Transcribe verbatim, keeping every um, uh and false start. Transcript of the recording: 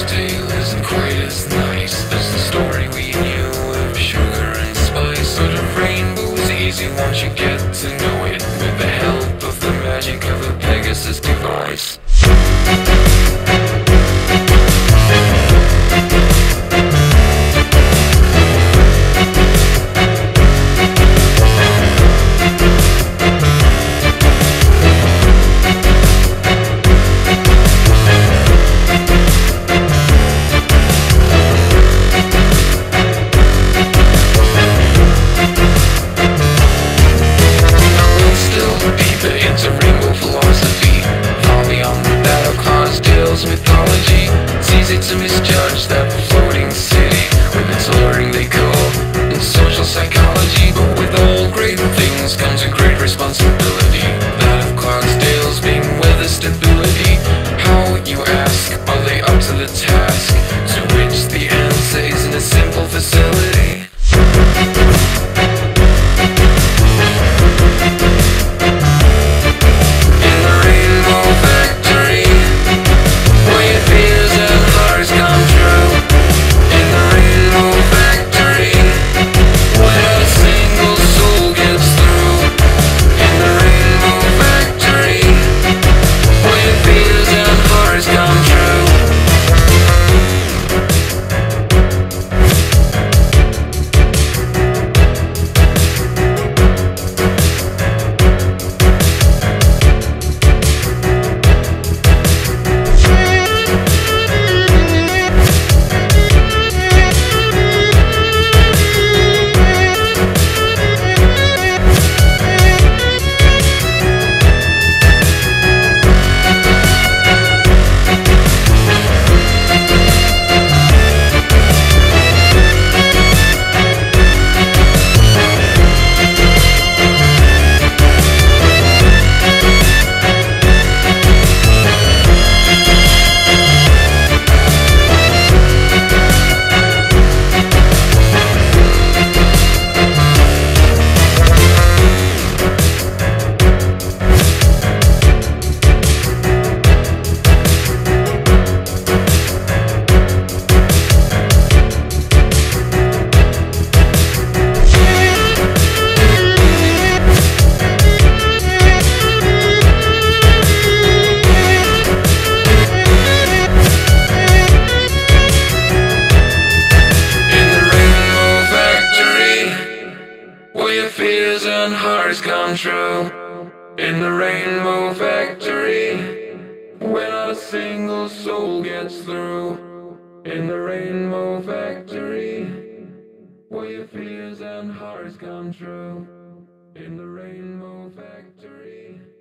tale isn't quite as nice as the story we knew of sugar and spice. But a rainbow is easy once you get to know it, with the help of the magic of a Pegasus device. Mythology, it's easy to misjudge that floating city with its alluring decor and social psychology. But with all great things comes a great responsibility, that of Clarksdale's being weather stability. How, you ask, are they up to the task? To which the answer isn't a simple facility. Fears and hearts come true in the Rainbow Factory, where not a single soul gets through. In the Rainbow Factory, where your fears and hearts come true. In the Rainbow Factory.